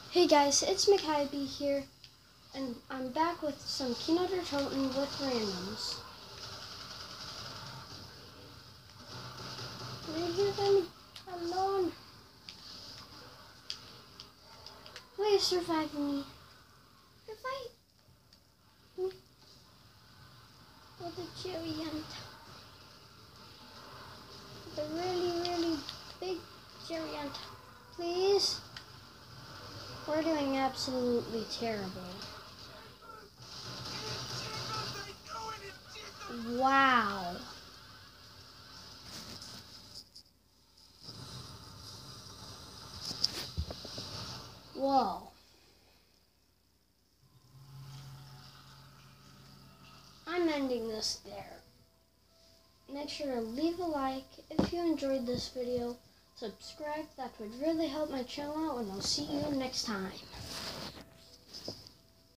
Hey guys, it's McHiby here, and I'm back with some Kino toten with randoms. Leave them alone. Please survive me. Revive me. With a giant. The really big giant. Please. We're doing absolutely terrible. Wow. Whoa. I'm ending this there. Make sure to leave a like if you enjoyed this video. Subscribe, that would really help my channel out, and I'll see you next time.